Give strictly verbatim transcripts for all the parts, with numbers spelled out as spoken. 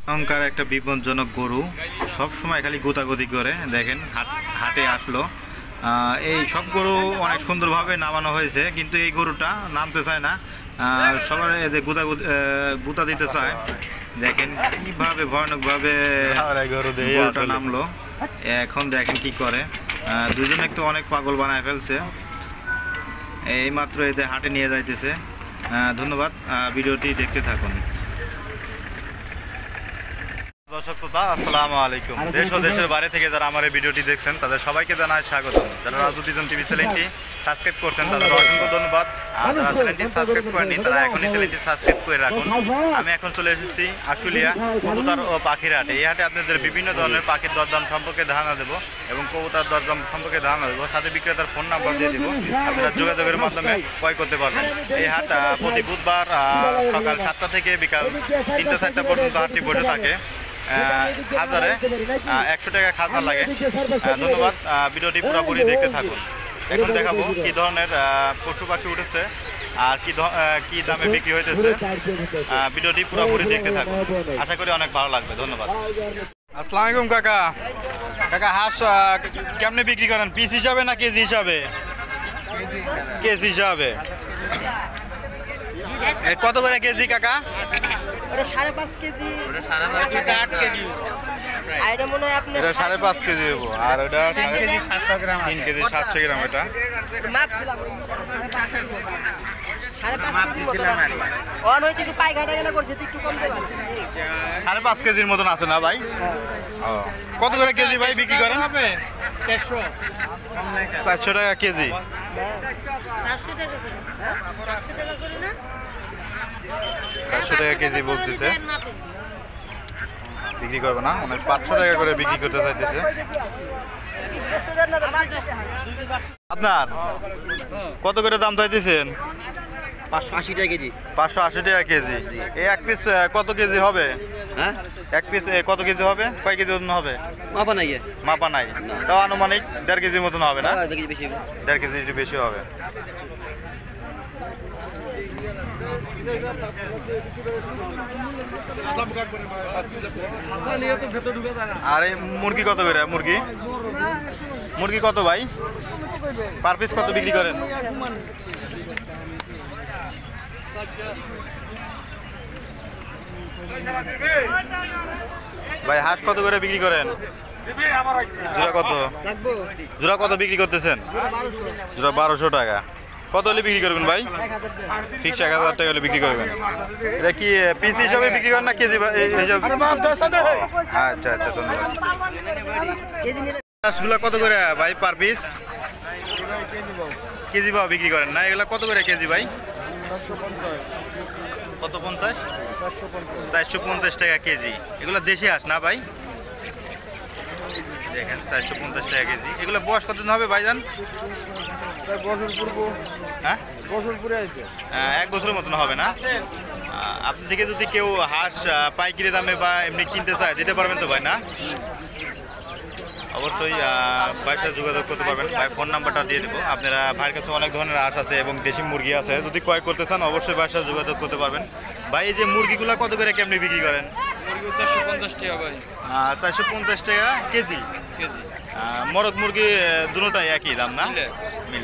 অহংকার একটা বিপজ্জনক গরু, সব সময় খালি গোতাগতি করে। দেখেন হাট হাটে আসলো, এই সব গরু অনেক সুন্দরভাবে নামানো হয়েছে, কিন্তু এই গরুটা নামতে চায় না, সবার যে গুতা গুতা দিতে চায়। দেখেন কিভাবে ভয়ানকভাবে গরুটা নামলো। এখন দেখেন কি করে, দুজনে একটু অনেক পাগল বানায় ফেলছে। এই মাত্র এতে হাটে নিয়ে যাইতেছে। ধন্যবাদ, ভিডিওটি দেখতে থাকুন। দর্শক শ্রোতা, আসসালামু আলাইকুম। দেশ ও দেশের বাইরে থেকে যারা আমার এই ভিডিওটি দেখছেন তাদের সবাইকে জানাই স্বাগতম। যারা রাজু টিজন টিভি চ্যানেলটি সাবস্ক্রাইব করছেন তাদের অসংখ্য ধন্যবাদ। আর যারা চ্যানেলটি সাবস্ক্রাইব করেননি তারা এখনই চ্যানেলটি সাবস্ক্রাইব করে রাখুন। আমি এখন চলে এসেছি আশুলিয়া কবুতর ও পাখির হাটে। এই হাটে আপনাদের বিভিন্ন ধরনের পাখির দরদাম সম্পর্কে ধারণা দেবো এবং কবুতর দরদাম সম্পর্কে ধারণা দেবো, সাথে বিক্রেতার ফোন নাম্বার দিয়ে দেবো, আপনারা যোগাযোগের মাধ্যমে ক্রয় করতে পারবেন। এই হাট প্রতি বুধবার সকাল সাতটা থেকে বিকাল তিনটা চারটা পর্যন্ত হাটটি বসে থাকে। হাজারে একশো টাকা খাজনা লাগে। ধন্যবাদ, ভিডিওটি পুরোপুরি দেখতে থাকুন। এখন দেখাবো কি ধরনের পশু পাখি উঠেছে আর কি কি দামে বিক্রি হইতেছে। ভিডিওটি পুরোপুরি দেখতে থাকুন, আশা করি অনেক ভালো লাগবে। ধন্যবাদ। আসসালামু আলাইকুম কাকা। কাকা হাঁস কেমনে বিক্রি করেন, পিস হিসাবে না কেজি হিসাবে? কেজি হিসাবে। কত করে কেজি কাকা? ওটা সাড়ে পাঁচ কেজি। ওটা সাড়ে পাঁচ কেজি, আট কেজি। আর এটা মনে হয় আপনি এটা সাড়ে পাঁচ কেজি দেবো, আর ওটা তিন কেজি সাতশো গ্রাম। তিন কেজি সাতশো গ্রাম। এটা মাপছিলাম সাড়ে পাঁচ কেজি মতো। অন হইতে একটু পাই ঘাটা কেনা করছে, একটু কম দেবেন। সাড়ে পাঁচ কেজির মতন আছে না ভাই? ও, কত করে কেজি ভাই বিক্রি করেন? চারশো চারশো টাকা কেজি। চারশো টাকা করে, চারশো টাকা করে না, চারশো টাকা কেজি বলতেছে। বিক্রি করবে না, মানে পাঁচশো টাকা করে বিক্রি করতে চাইতেছে। আপনার কত করে দাম চাইতেছেন? পাঁচশো আশি টাকা কেজি। পাঁচশো আশি টাকা কেজি। এই এক পিস কত কেজি হবে? হ্যাঁ, এক পিস কত কেজি হবে? কয় কেজি ওজন হবে? মাপা নাই। মাপা নাই, তাও আনুমানিক দেড় কেজির মতন হবে না? বেশি, দেড় কেজি একটু বেশি হবে। আর এই মুরগি কত করে? মুরগি মুরগি কত ভাই? পার পিস কত বিক্রি করেন? ভাই হাঁস কত করে বিক্রি করেন? জোড়া কত? জোড়া কত বিক্রি করতেছেন? জোড়া বারোশো টাকা। কত হলে বিক্রি করবেন ভাই? ফিক্স এক হাজার টাকা হলে বিক্রি করবেন। এটা কি পিস হিসাবে বিক্রি করেন না কেজি হিসাবে? আচ্ছা আচ্ছা, ধন্যবাদ। হাঁসগুলা কত করে ভাই পার পিস? কেজি ভাও বিক্রি করেন না? এগুলা কত করে কেজি ভাই? কত? পঞ্চাশ? চারশো পঞ্চাশ টাকা কেজি। এগুলো দেশি হাঁস না ভাই? দেখেন চারশো পঞ্চাশ টাকা কেজি। এগুলো বয়স কতদিন হবে ভাইজান? হ্যাঁ, এক বছরের মতন হবে না? আপনি থেকে যদি কেউ হাঁস পাইকারি দামে বা এমনি কিনতে চায় দিতে পারবেন তো ভাই? না, অবশ্যই ভাইয়ের সাথে যোগাযোগ করতে পারবেন। ভাইয়ের ফোন নাম্বারটা দিয়ে দেবো। আপনারা ভাইয়ের কাছে অনেক ধরনের হাঁস আছে এবং দেশি মুরগি আছে, যদি ক্রয় করতে চান অবশ্যই ভাইয়ের সাথে যোগাযোগ করতে পারবেন। ভাই এই যে মুরগিগুলো কত করে কেমনি বিক্রি করেন? চারশো পঞ্চাশ টাকা ভাই। চারশো পঞ্চাশ টাকা কেজি। কেজি মোরগ মুরগি দুটোটাই একই দাম না? মিলে।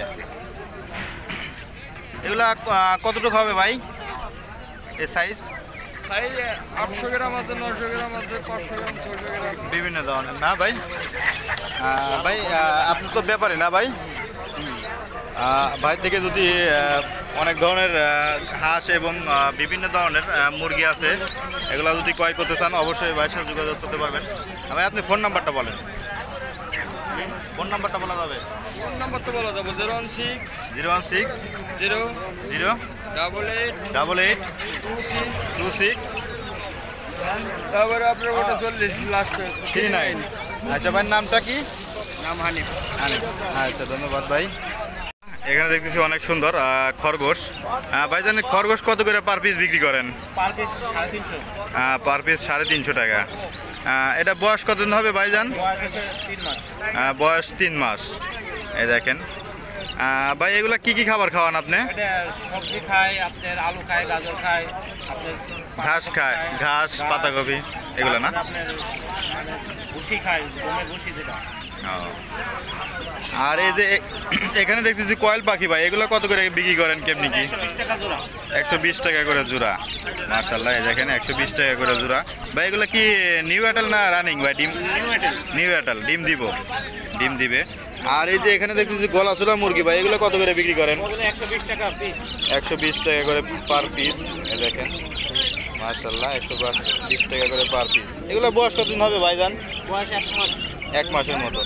এগুলা কতটুকু হবে ভাই এই সাইজ? সাইজ আটশো গ্রাম আছে, নশো গ্রাম আছে, পাঁচশো গ্রাম, ছশো গ্রাম, বিভিন্ন ধরনের না ভাই? ভাই আপনি তো ব্যাপারী না ভাই? ভাই থেকে যদি অনেক ধরনের হাঁস এবং বিভিন্ন ধরনের মুরগি আছে, এগুলো যদি ক্রয় করতে চান অবশ্যই ভাইয়ের সাথে যোগাযোগ করতে পারবেন। ভাই আপনি ফোন নাম্বারটা বলেন। ফোন নাম্বারটা বলা যাবে? ফোন নাম্বার তো বলা যাবে zero one six zero one six zero zero double eight double eight two six two six তারপরে আপনার ওটা চল্লিশ লাস্ট থ্রি নাইন। আচ্ছা ভাইয়ের নামটা কি? নাম হানিফ। হানিফ, আচ্ছা ধন্যবাদ ভাই। এখানে দেখতেছি অনেক সুন্দর খরগোশ। ভাইজান খরগোশ কত করে পার পিস বিক্রি করেন? পার পিস সাড়ে তিনশো। পার পিস সাড়ে তিনশো টাকা। এটা বয়স কতদিন হবে ভাইজান? বয়স তিন মাস। এই দেখেন ভাই, এগুলা কি কি খাবার খাওয়ান আপনি? সবজি খায়, আপনার আলু খায়, গাজর খায়, আপনার ঘাস খায়, ঘাস পাতাকপি। এগুলো না? আপনার মানে ভুসি খায়, গমের ভুসি যেটা। ও। আর এই যে এ- এখানে দেখতেছি কয়েল পাখি ভাই, এগুলো কত করে বিক্রি করেন কেমনি কি? একশো বিশ টাকা জোড়া। একশো বিশ টাকা করে জোড়া। মার্শাল্লাহ, এই দেখেন একশো বিশ টাকা করে জোড়া। ভাই এগুলো কি নিউ অ্যাটাল না রানিং ভাই? ডিম নিউ এটেল। নিউ অ্যাটাল, ডিম দিব, ডিম দিবে। আর এই যে এখানে দেখতেছি গলা চোলা মুরগি ভাই, এগুলো কত করে বিক্রি করেন? ওগুলো একশো বিশ টাকা পিস। একশো বিশ টাকা করে পার পিস। এই দেখেন মার্শাল্লাহ, একশো বিশ টাকা করে পার পিস। এগুলো বয়স কতদিন হবে ভাইজান? বয়স এক মাস। এক মাসের মতো।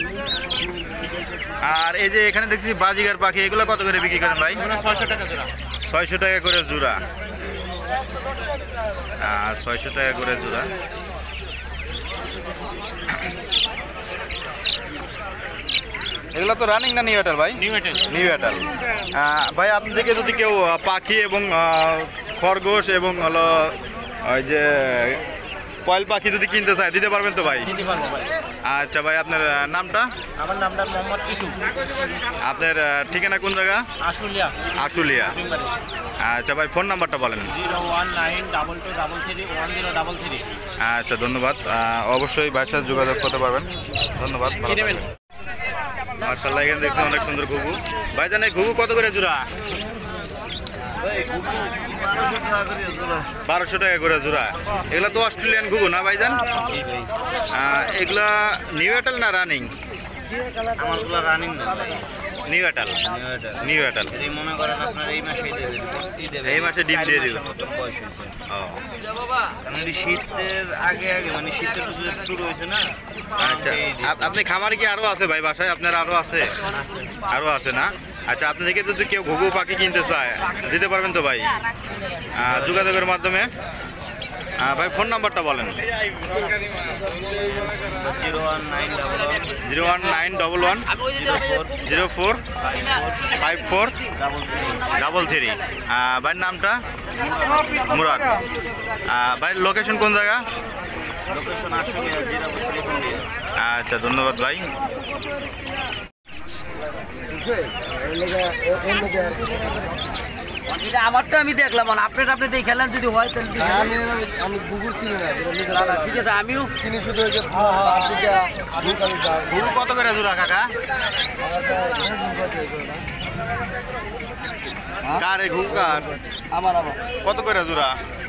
আর এই যে এখানে দেখছি বাজিগার পাখি, এগুলো কত করে বিক্রি করেন ভাই? এগুলো ছয়শো টাকা জোড়া। ছয়শো টাকা করে জোড়া। আর ছয়শো টাকা করে জোড়া। এগুলো তো রানিং না নিউ অ্যাটাল ভাই? নিউ এটেল। নিউ অ্যাটাল। ভাই আপনি থেকে যদি কেউ আহ, পাখি এবং আহ, খরগোশ এবং হলো ওই যে কয়েল পাখি যদি কিনতে চায় দিতে পারবেন তো ভাই? দিতে পারবো ভাই। আচ্ছা ভাই, আপনার আহ, নামটা? আমার নামটা মোহাম্মদ টিটু। আপনার আহ, ঠিকানা কোন জায়গা? আশুলিয়া। আশুলিয়া। আচ্ছা ভাই, ফোন নাম্বারটা বলেন। Zero one nine double two double three one zero double three. আচ্ছা ধন্যবাদ। আহ, অবশ্যই ভাইয়ের সাথে যোগাযোগ করতে পারবেন। ধন্যবাদ। ভালো থাকবেন। মার্শাল্লাহ, এখানে দেখছি অনেক সুন্দর ঘুঘু। ভাইজান এই ঘুঘু কত করে জোড়া? বারোশো টাকা করে জোড়া। এগুলা তো অস্ট্রেলিয়ান ঘুঘু না ভাইজান? আহ, এগুলা নিউ অ্যাটাল না রানিং? আমারগুলো রানিং না। নিউ অ্যাটাল। নিউ অ্যাটাল। এই মনে করেন আপনার এই মাসেই দেবে। এই মাসে ডিম দিয়ে দিবে। বয়স হয়েছে। ও কারণ এই শীতের আগে আগে মানে শীতের কিছু শুরু হয়েছে না। আচ্ছা, আপ- আপনি খামারে কি আরো আছে ভাই বাসায়? আপনার আরো আছে? আরো আছে না? আচ্ছা, আপনি থেকে যদি কেউ ঘুঘু পাখি কিনতে চায় দিতে পারবেন তো ভাই? আহ, যোগাযোগের মাধ্যমে। আহ, ভাই ফোন নাম্বারটা বলেন। Zero one nine double one zero one nine double one zero four five four double three. Double three. ভাইয়ের নামটা? মুরাদ। আহ, ভাইয়ের লোকেশন কোন জায়গা? লোকেশন আশুলিয়া জিরা বছরি কুন্ডিয়া। আচ্ছা ধন্যবাদ ভাই। এটা আমারটা আমি দেখলাম, আর আপনার আপনি দেখে খেলেন যদি হয় তাহলে দেখে আমি আমি গুগল চিনি না, যেটা নিজে না, না, ঠিক আছে আমিও চিনি শুধু ওই যে আফ্রিকা আফ্রিকার যা ঘুঘু কত করে জোড়া কাকা? কার এই ঘুঘু কার? আমার আমার কত করে জোড়া?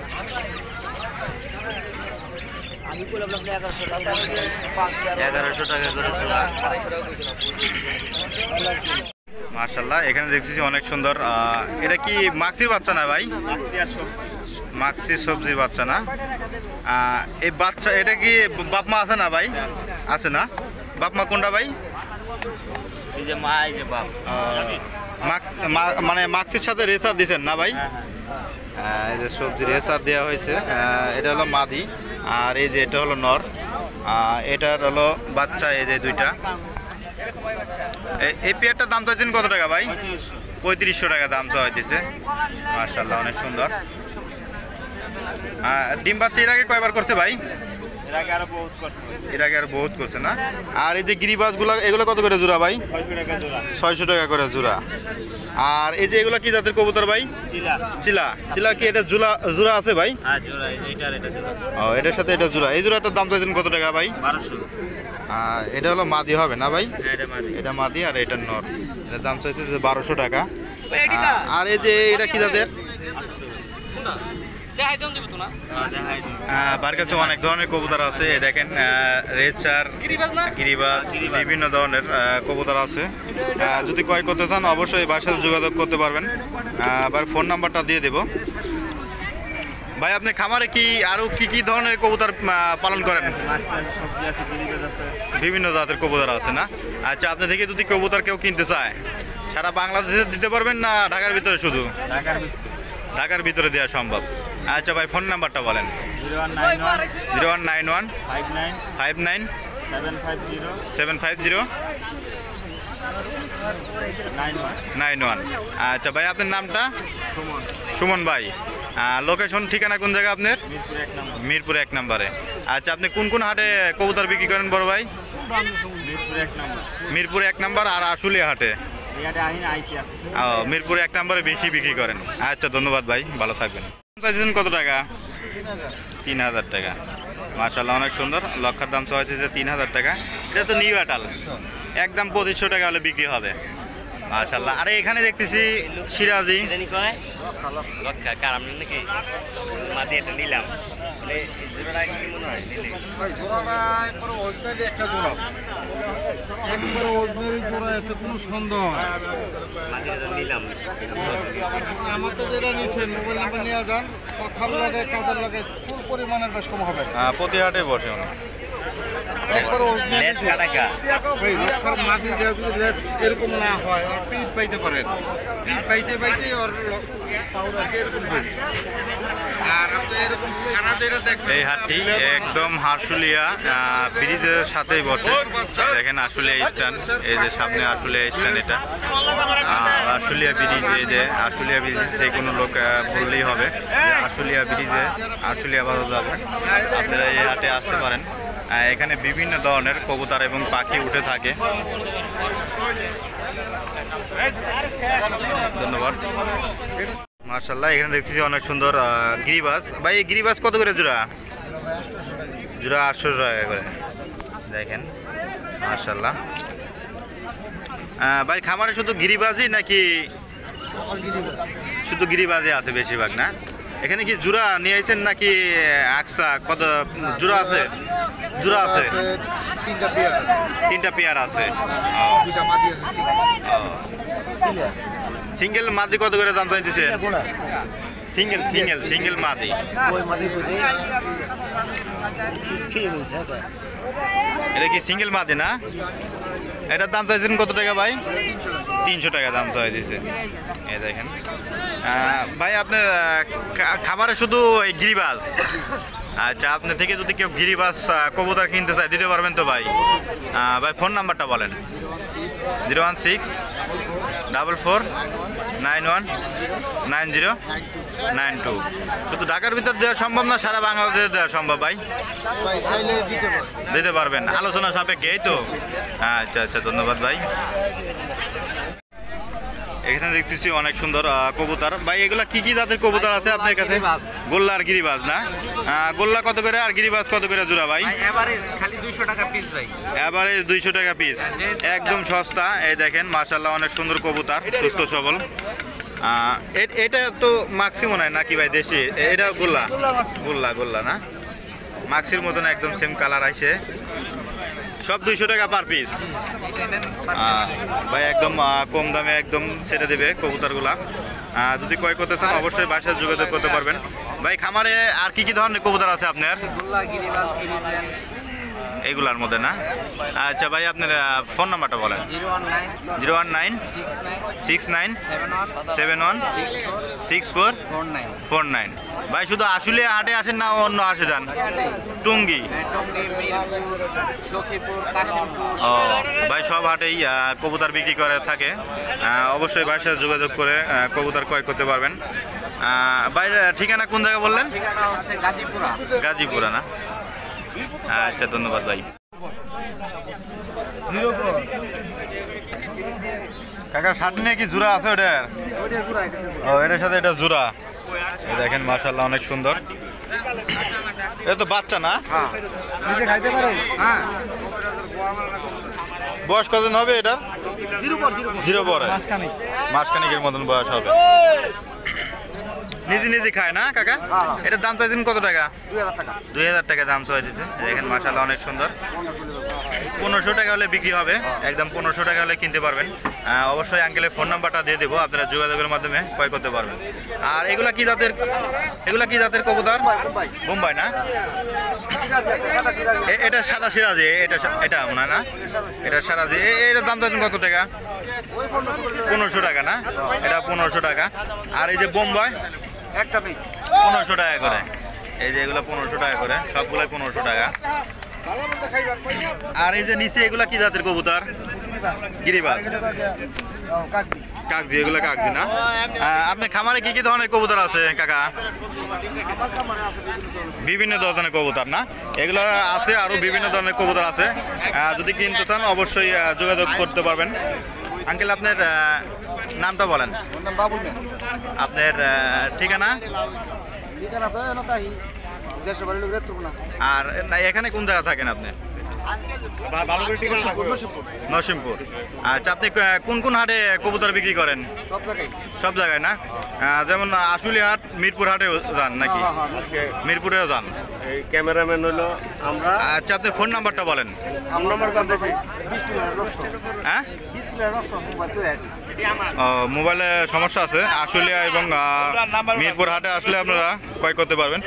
আমি বললাম আপনি এগারোশো টাকা পাঁচশো আর এগারোশো টাকা করে জোড়া। মার্শাল্লাহ, এখানে দেখতেছি অনেক সুন্দর। আহ, এটা কি মাক্সির বাচ্চা না ভাই? মাক্সির সবজির বাচ্চা না? আহ, এই বাচ্চা এটা কি বাপ মা আছে না ভাই? আছে না? বাপ মা কোনটা ভাই? এই যে মা এই যে বাপ। আহ, মাক্স- মা- মানে মাক্সির সাথে রেসার দিচ্ছেন না ভাই? আহ, এই যে সবজি রেসার দেওয়া হয়েছে। আহ, এটা হলো মাদি, আর এই যে এটা হলো নর। আহ, এটার হলো বাচ্চা, এই যে দুইটা। এ- এই পেয়ারটার দাম চাইছেন কত টাকা ভাই? পঁয়ত্রিশশো টাকা দাম চাওয়া হইতেছে। মাশাআল্লাহ, অনেক সুন্দর। আহ, ডিম বাচ্চা এর আগে কয়বার করছে ভাই? এর আগে আরো বহুত করছে। এর আগে আর বহুত করছে না? আর এই যে গিরিবাজগুলো, এগুলো কত করে জোড়া ভাই? ছয়শো টাকা জোড়া। ছয়শো টাকা করে জোড়া। আর এই যে এগুলো কি জাতের কবুতর ভাই? চিলা। চিলা। চিলা কি এটা জোড়া জোড়া আছে ভাই? হ্যাঁ জোড়া, এইটার এটা জোড়া। ও, এটার সাথে এটা জোড়া। এই জোড়াটার দাম চাইছেন কত টাকা ভাই? বারোশো। আহ, এটা হলো মাদি হবে না ভাই? হ্যাঁ এটা মাদি। এটা মাদি আর এটা নর। এটার দাম চাইছে বারোশো টাকা। আহ, আর এই যে এটা কি জাতের? হ্যাঁ দেখাই দিন। আহ, বার কাছে অনেক ধরনের কবুতর আছে। এই দেখেন রেচার, গিরিবাজ, বিভিন্ন ধরনের আহ, কবুতর আছে। আহ, যদি ক্রয় করতে চান অবশ্যই ভাইয়ের সাথে যোগাযোগ করতে পারবেন। আবার ফোন নাম্বারটা দিয়ে দেব। ভাই আপনি খামারে কি আরো কি কি ধরনের কবুতর আহ, পালন করেন? মাছ আছে, সবজি আছে, গিরিবাজ আছে। বিভিন্ন জাতের কবুতর আছে না? আচ্ছা, আপনি থেকে যদি কবুতর কেউ কিনতে চায় সারা বাংলাদেশে দিতে পারবেন না ঢাকার ভিতরে শুধু? ঢাকার ভিতরে। ঢাকার ভিতরে দেওয়া সম্ভব। আচ্ছা ভাই, ফোন নাম্বারটা বলেন। Zero one nine one zero one nine one five nine five nine seven five zero seven five zero nine one. Nine one. আচ্ছা ভাই, আপনার নামটা? সুমন। সুমন ভাই। লোকেশন ঠিকানা কোন জায়গা আপনার? মিরপুর এক নম্বর। মিরপুর এক নম্বরে। আচ্ছা, আপনি কোন কোন হাটে কবুতর বিক্রি করেন বড় ভাই? মিরপুর এক নম্বর। মিরপুর এক নম্বর আর আশুলিয়া হাটে? ইয়াতে আহিন আইসি আছে। ও, মিরপুর এক নম্বরে বেশি বিক্রি করেন। আচ্ছা ধন্যবাদ ভাই, ভালো থাকবেন। চাইছেন কত টাকা? তিন হাজার টাকা। মাশাআল্লাহ অনেক সুন্দর। লক্ষার দাম চাওয়া হয়েছে তিন হাজার টাকা। এটা তো নিউ অ্যাটাল, একদম পঁচিশশো টাকা হলে বিক্রি হবে। মাশাআল্লাহ। আরে এখানে দেখতেছি সিরাজি, লক্ষা কারাম নাকি মাটি এটা নিলাম জোড়াটা কি মনে হয় নিলে ভাই জোড়াটা একবারে অরিজিনালি একটা জোড়া, একবারে অরিজিনালি জোড়া, এতে কোনো সন্দেহ নাই। মাটি এটা নিলাম আমার তো যেটা নিচ্ছেন মোবাইল নাম্বার নিয়ে যান, কথার লাগে কাজের লাগে ফুল পরিমাণের বেশ কম হবে না। আহ, প্রতি হাটে বসে উনি। একবারে অরিজিনালি লেস কাটাকা ভাই লক্ষার মাটির দেওয়া যদি লেস এরকম না হয় আর পিঠ পাইতে পারেন, পিঠ পাইতে পাইতে ওর ল- এরকম হয়েছে। আর আপনি এরকম খানা যেটা দেখবেন এই হাটটি একদম হারশুলিয়া আহ, ব্রিজের সাথেই বসে। দেখেন আশুলিয়া স্ট্যান্ড, এই যে সামনে আশুলিয়া স্ট্যান্ড, এটা আহ, আশুলিয়া ব্রিজ। এই যে আশুলিয়া ব্রিজে যে কোনো লোক আহ, বললেই হবে যে আশুলিয়া ব্রিজে আশুলিয়া বাজার যাবে, আপনারা এই হাটে আসতে পারেন। আহ, এখানে বিভিন্ন ধরনের কবুতর এবং পাখি উঠে থাকে। ধন্যবাদ। মার্শাল্লাহ, এখানে দেখছি যে অনেক সুন্দর আহ, গিরিবাজ। ভাই এই গিরিবাজ কত করে জোড়া? জোড়া আটশো টাকা করে। দেখেন মার্শাল্লাহ। ভাই খামারে শুধু গিরিবাজই নাকি শুধু গিরিবাজই আছে বেশিরভাগ? না, এখানে কি জোড়া নিয়ে আসছেন নাকি আকসা? কত জোড়া আছে? জোড়া আছে তিনটা পেয়ার আছে, তিনটা পেয়ার আছে। দুইটা মাদি আছে সিলিয়া সিঙ্গেল মাদি কত করে দাম চাইতেছে? গোলা সিঙ্গেল সিঙ্গেল সিঙ্গেল মাদি। ওই মাদি কই দেই খিসখি রইছে এটা এটা কি সিঙ্গেল মাদি না? এটার দাম চাইছেন কত টাকা ভাই? তিনশো টাকা দাম চাই দিয়েছে। এই দেখেন আহ, ভাই আপনার আহ, খা- খাবারে শুধু এই গিরিবাজ? আচ্ছা, আপনার থেকে যদি কেউ গিরিবাজ আহ, কবুতর কিনতে চায় দিতে পারবেন তো ভাই? আহ, ভাই ফোন নাম্বারটা বলেন। Zero one six double four nine one nine zero nine two. শুধু ঢাকার ভিতর দেওয়া সম্ভব না, সারা বাংলাদেশে দেওয়া সম্ভব ভাই? ভাই চাইলে দিতে পারে। দিতে পারবেন আলোচনা সাপেক্ষে, এই তো? আচ্ছা আচ্ছা, ধন্যবাদ ভাই। এখানে দেখতেছি অনেক সুন্দর আহ, কবুতর। ভাই এগুলা কি কি জাতের কবুতর আছে আপনার কাছে? গোল্লা আর গিরিবাজ না? আহ, গোল্লা কত করে আর গিরিবাজ কত করে জোড়া ভাই? এভারেজ খালি দুইশো টাকা পিস ভাই। এবারে দুইশো টাকা পিস, একদম সস্তা। এই দেখেন মাশাআল্লাহ অনেক সুন্দর কবুতর, সুস্থ সবল। আহ, এ- এটা তো মাক্সি মনে হয় নাকি ভাই? দেশি? এটা গোল্লা গোল্লা গোল্লা না? মাক্সির মতন একদম সেম কালার আইছে। সব দুইশো টাকা পার পিস। ভাই একদম আহ, কম দামে একদম ছেড়ে দেবে কবুতরগুলা। আহ, যদি ক্রয় করতে চান অবশ্যই বাসায় যোগাযোগ করতে পারবেন। ভাই খামারে আর কি কি ধরনের কবুতর আছে আপনার? এগুলার মধ্যে না? আচ্ছা ভাই আপনার ফোন নাম্বারটা বলেন। Zero one nine zero one nine six nine six nine seven one seven one six four six four four nine. Four nine. ভাই শুধু আসলে হাটে আসেন না অন্য আসে যান? টুঙ্গি, টঙ্গী, মিরপুর, সখীপুর, কাশিমপুর। ও ভাই সব হাটেই আহ, কবুতর বিক্রি করে থাকে। আহ, অবশ্যই ভাইয়ের সাথে যোগাযোগ করে আহ, কবুতর ক্রয় করতে পারবেন। আহ, ভাইয়ের ঠিকানা কোন জায়গা বললেন? ঠিকানা হচ্ছে গাজীপুরা। গাজীপুরা না? আচ্ছা, ধন্যবাদ ভাই। কাকা শার্ট নিয়ে কি জোড়া আছে ওটার? ও এটার সাথে এটা জোড়া। এই দেখেন মাশাআল্লাহ অনেক সুন্দর। এটা তো বাচ্চা না? নিজে খাইতে পারেন? হ্যাঁ বয়স কতদিন হবে এটার? জিরো পর জিরো জিরো পরে মাসখানি। মাসখানিকের মতন বয়স হবে। নিজে নিজে খায় না কাকা? হ্যাঁ, হ্যাঁ। এটার দাম চাইছেন কত টাকা? দুই হাজার টাকা। দুই হাজার টাকা দাম চাই দিচ্ছে। দেখেন মাশাআল্লাহ অনেক সুন্দর। পনেরোশো টাকা হলে বিক্রি হবে, একদম পনেরোশো টাকা হলে কিনতে পারবেন। আহ, অবশ্যই আঙ্কেলের ফোন নাম্বারটা দিয়ে দেবো, আপনারা যোগাযোগের মাধ্যমে ক্রয় করতে পারবেন। আর এগুলা কি জাতের? এগুলা কি জাতের কবুতর? বোম্বাই না? এ- এটা সাদা সিরাজি, এটা সা- এটা মনে হয় না? এটা সিরাজি। এ- এটার দাম চাইছেন কত টাকা? পনেরোশো টাকা না? এটা পনেরোশো টাকা। আর এই যে বোম্বাই একটা পিস পনেরোশো টাকা করে। এই যে এগুলো পনেরোশো টাকা করে, সবগুলাই পনেরোশো টাকা। আর এই যে নিচে এগুলা কি জাতের কবুতর? গিরিবাজ, কাকজি। কাকজি। এগুলো কাকজি না? আহ, আপনার খামারে কি কি ধরনের কবুতর আছে কাকা? আমার কামারে আছে বিভিন্ন ধরনের। বিভিন্ন ধরনের কবুতর না? এগুলো আছে, আরো বিভিন্ন ধরনের কবুতর আছে। আহ, যদি কিনতে চান অবশ্যই আহ, যোগাযোগ করতে পারবেন। আঙ্কেল আপনার আহ, নামটা বলেন। ওর নাম বাবুল মিয়া। আপনার আহ, ঠিকানা? ঠিকানা তো এনো তাই দেশের বাড়ি লোক দেখতে না। আর না, এখানে কোন জায়গা থাকেন আপনি? ভালো করে টিকা রাখো। নরসিংপুর। আচ্ছা, আপনি ক- কোন কোন হাটে কবুতর বিক্রি করেন? সব জায়গায়। সব জায়গায় না? আহ, যেমন আশুলি হাট, মিরপুর হাটেও যান নাকি? মিরপুরেও যান। এই ক্যামেরাম্যান হলো আমরা। আচ্ছা, আপনি ফোন নাম্বারটা বলেন। আমরা আমার কাছে বিসমিল্লাহির নষ্ট। হ্যাঁ, বিসমিল্লাহির নষ্ট মোবাইল তো অ্যাড। ও, মোবাইলে সমস্যা আছে। আশুলিয়া এবং আহ, মিরপুর হাটে আসলে আপনারা ক্রয় করতে পারবেন।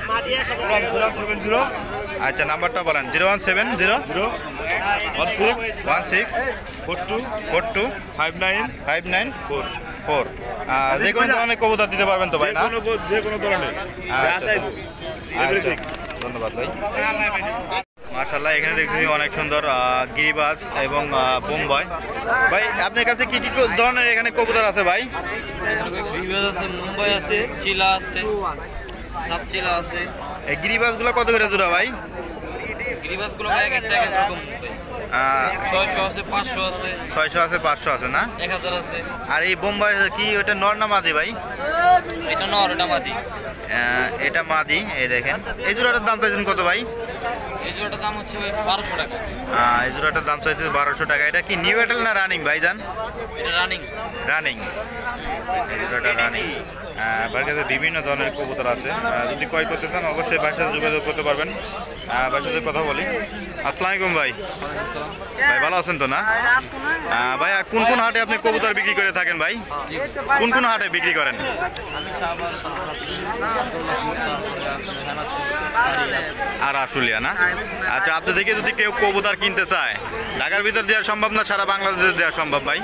আচ্ছা, নাম্বারটা বলেন। Zero one seven zero zero one six one six four two four two five nine five nine four four. যে কোনো ধরনের কবুতর দিতে পারবেন তো ভাই যে না? কোনো যে কোনো ধরনের যা আচ্ছা, চাইবো আচ্ছা, ধন্যবাদ ভাই। মাশাআল্লাহ, এখানে দেখছি অনেক সুন্দর আহ, গিরিবাজ এবং আহ, বোম্বাই। ভাই, আপনার কাছে কি কি কো- ধরনের এখানে কবুতর আছে ভাই? গ্রিবাজ আছে, মুম্বাই আছে, চিলা আছে, সাব চিলা আছে। এই গিরিবাজগুলো কত করে জোড়া ভাই? গ্রিবাজগুলো এক একটা এক এক রকম আহ, ছয়শো আছে, পাঁচশো আছে, ছয়শো আছে, পাঁচশো আছে না? এক হাজার আছে। আর এই বোম্বাই কি ওটা নর না মাদি ভাই? এটা নর, এটা মাদি। আহ, এটা মাদি। এই দেখেন, এই জোড়াটার দাম চাইছেন কত ভাই? এই জোড়াটার দাম হচ্ছে ভাই বারোশো টাকা। আহ, এই জোড়াটার দাম চাইছে বারোশো টাকা। এটা কি নিউ এটেল না রানিং ভাই জান? এটা রানিং। রানিং। এই জোড়াটা রানিং। বাড়ির কাছে বিভিন্ন ধরনের কবুতর আছে। আহ, যদি ক্রয় করতে চান অবশ্যই ভাইয়ের সাথে যোগাযোগ করতে পারবেন। আহ, ভাইয়ের সাথে কথা বলি। আসসালামু আলাইকুম ভাই। ভাই ভালো আছেন তো না? আহ, ভাই, কোন কোন হাটে আপনি কবুতর বিক্রি করে থাকেন ভাই? কোন কোন হাটে বিক্রি করেন? আমি সাবার, আর আশুলিয়া না? আচ্ছা, আপনি থেকে যদি কেউ কবুতর কিনতে চায়, ঢাকার ভিতর দেওয়া সম্ভব না সারা বাংলাদেশে দেওয়া সম্ভব ভাই?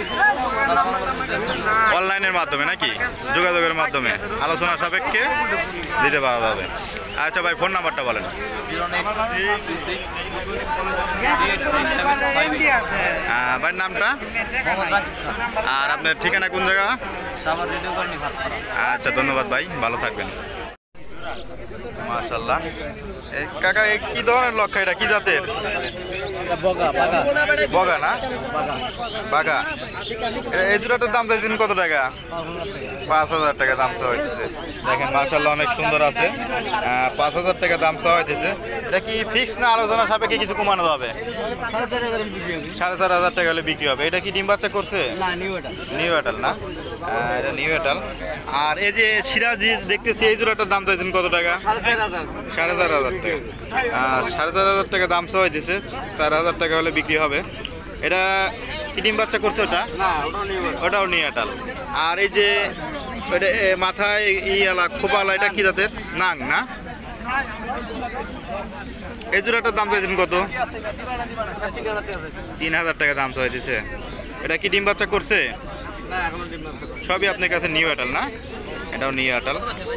অনলাইনের মাধ্যমে নাকি? যোগাযোগের মাধ্যমে আলোচনা সাপেক্ষে দিতে পারা যাবে। আচ্ছা ভাই, ফোন নাম্বারটা বলেন। Zero nine two six eight three seven five আহ, ভাইয়ের নামটা মোহাম্মদ রাকিব খান, আর আপনার ঠিকানা কোন জায়গা? সাবার রেডিও কর্মী ভাতপাড়া। আচ্ছা, ধন্যবাদ ভাই, ভালো থাকবেন। মাশাআল্লাহ। এই কাকা, এই কি ধরনের লক্ষ্য? এটা কি জাতের? বগা বাগা বগা না? বাগা বাগা। এ- এই জোড়াটার দাম চাইছেন কত টাকা? পাঁচ হাজার টাকা দাম চাওয়া হইতেছে। দেখেন মাশাআল্লাহ, অনেক সুন্দর আছে। আহ, পাঁচ হাজার টাকা দাম চাওয়া হইতেছে। এটা কি ফিক্স না আলোচনা সাপেক্ষে কিছু কমানো যাবে? সাড়ে চার হাজার বিক্রি হবে। সাড়ে চার হাজার টাকা হলে বিক্রি হবে। এটা কি ডিম বাচ্চা করছে? না, নিউ এটা নিউ এটাল না? আহ, এটা নিউ এটাল। আর এই যে সিরাজি দেখতেছি, এই জোড়াটার দাম চাইছেন কত টাকা? সাড়ে চার হাজার। সাড়ে চার হাজার টাকা। আহ, সাড়ে চার হাজার টাকা দাম চাওয়া হইতেছে। চার হাজার টাকা হলে বিক্রি হবে। এটা কি ডিম বাচ্চা করছে ওটা? না, ওটাও নিউ এটা। ওটাও নিউ এটাল। আর এই যে এটা এ, মাথায় ইয়ালা খোপালা, এটা কি জাতের? নাং না? এই জোড়াটার দাম চাইছেন কত? তিন হাজার টাকা আছে। তিন হাজার টাকা দাম চাওয়া হইতেছে। এটা কি ডিম বাচ্চা করছে? না, এখনো ডিম আছে। সবই আপনার কাছে নিউ এটাল না? এটাও নিউ এটাল।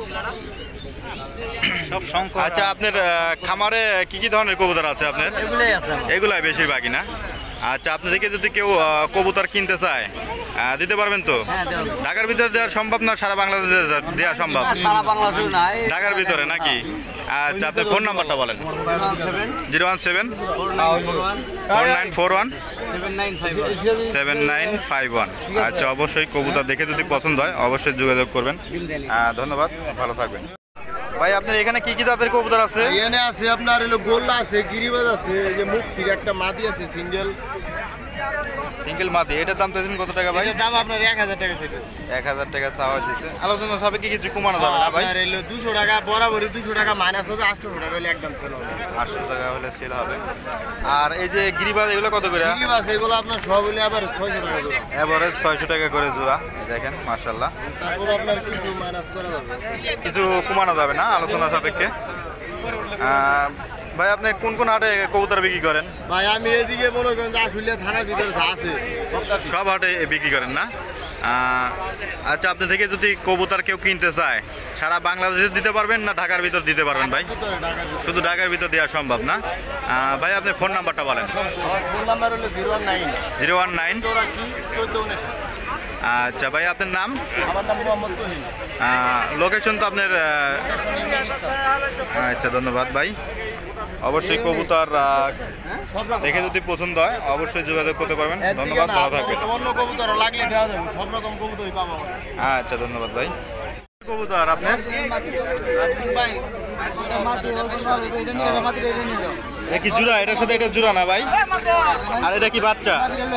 সব সংখ্যা আচ্ছা, আপনার আহ, খামারে কি কি ধরনের কবুতর আছে আপনার? এগুলাই আছে আমার। এগুলাই বেশিরভাগই না? আচ্ছা, আপনি থেকে যদি কেউ আহ, কবুতর কিনতে চায়, আহ, দিতে পারবেন তো? হ্যাঁ, দেওয়া যাবে। ঢাকার ভিতরে দেওয়া সম্ভব না সারা বাংলাদেশে দে- দেওয়া সম্ভব? না, সারা বাংলাদেশে না, এই ঢাকার ভিতরে নাকি? আচ্ছা, আপনার ফোন নাম্বারটা বলেন। One seven zero one seven four nine four one four nine four one seven nine five seven nine five one. আচ্ছা, অবশ্যই কবুতর দেখে যদি পছন্দ হয় অবশ্যই যোগাযোগ করবেন। আহ, ধন্যবাদ, ভালো থাকবেন ভাই। আপনার এখানে কি কি জাতের কবুতর আছে? এখানে আছে আপনার হলো গোল্লা আছে, গিরিবাজ আছে, এই যে মুখির একটা মাদি আছে সিঙ্গেল। সিঙ্গেল মাদি। এটার দাম চাইছেন কত টাকা ভাই? এটার দাম আপনার এক হাজার টাকা চাইছে। এক হাজার টাকা চাওয়া দিচ্ছে। আলোচনা সাপেক্ষে কিছু কমানো যাবে না ভাই? আপনার হলো দুশো টাকা বরাবরই, দুশো টাকা মাইনাস হবে, আটশো টাকা হলে একদম সেল হবে। আটশো টাকা হলে সেল হবে। আর এই যে গিরিবাজ, এগুলো কত করে? গিরিবাজ এগুলো আপনার সব হলে আবার ছয়শো টাকা জোড়া। এভারেজ ছয়শো টাকা করে জোড়া। এই দেখেন মাশাআল্লাহ, তারপর আপনার কিছু মাইনাস করা যাবে। কিছু কমানো যাবে না আলোচনা সাপেক্ষে। আহ, ভাই, আপনি কোন কোন হাটে কবুতর বিক্রি করেন? ভাই আমি এদিকে মনে করেন যে আশুলিয়া থানার ভিতরে যা আছে সবটা সব হাটে বিক্রি করেন না? আহ, আচ্ছা, আপনি থেকে যদি কবুতর কেউ কিনতে চায়, সারা বাংলাদেশে দিতে পারবেন না ঢাকার ভিতর দিতে পারবেন ভাই? ভিতরে ঢাকার ভিতরে। শুধু ঢাকার ভিতর দেওয়া সম্ভব না? আহ, ভাই, আপনি ফোন নাম্বারটা বলেন। আমার ফোন নাম্বার হলো zero one nine zero one nine চৌরাশি চোদ্দ উনিশ। আচ্ছা ভাই, আপনার নাম? আমার নাম মোহাম্মদ তহিন। লোকেশন তো আপনার? আহ, আচ্ছা, ধন্যবাদ ভাই। অবশ্যই কবুতর আহ, সব রকম দেখে যদি পছন্দ হয় অবশ্যই যোগাযোগ করতে পারবেন। একদিকে ধন্যবাদ, না, ভালো থাকবেন। অন্য কবুতর লাগলে দেওয়া যাবে, সব রকম কবুতরই পাবো। আচ্ছা, ধন্যবাদ ভাই। কবুতর আপনার? এটা কি জোড়া? এটার সাথে এটা জোড়া না ভাই? আর এটা কি বাচ্চা?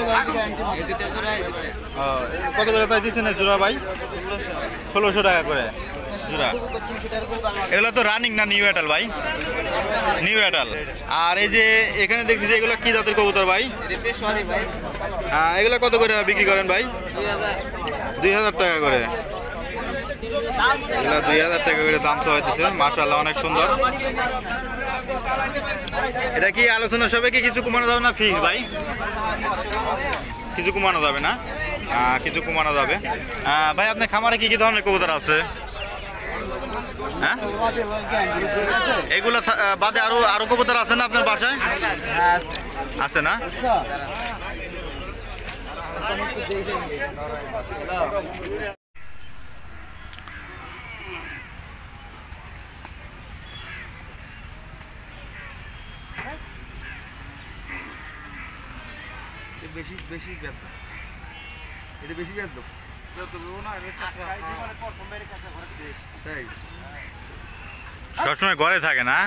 ও, কত করে তাই দিচ্ছেন জোড়া ভাই? ষোলোশো টাকা করে জোড়া। এগুলো তো রানিং না নিউ অ্যাডাল ভাই? নিউ অ্যাডাল। আর এই যে এখানে দেখছি যে এগুলো কি জাতের কবুতর ভাই? হ্যাঁ, এগুলো কত করে বিক্রি করেন ভাই? দুই হাজার টাকা করে। এগুলো দুই হাজার টাকা করে দাম চাওয়া হইতেছে। মাশাআল্লাহ, অনেক সুন্দর। এটা কি আলোচনা সবে কি কিছু কমানো যাবে না ফিক্স ভাই? কিছু কমানো যাবে না? আহ, কিছু কমানো যাবে। আহ, ভাই আপনার খামারে কি কি ধরনের কবুতর আছে? হ্যাঁ, এগুলো থা- আহ, বাদে আরো আরো কবুতর আছে না আপনার বাসায়? আছে না? বেশি বেশি ব্যথা এটা বেশি ব্যথা তাই সবসময় ঘরে থাকে না?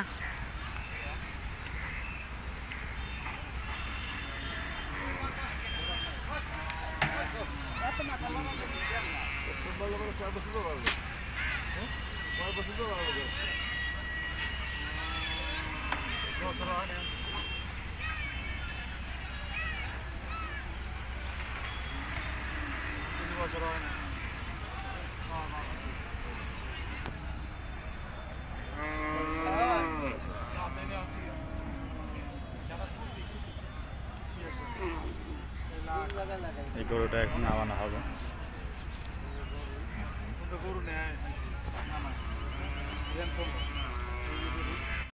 এই গরুটা এখন নামানো হবে। গরু নেয়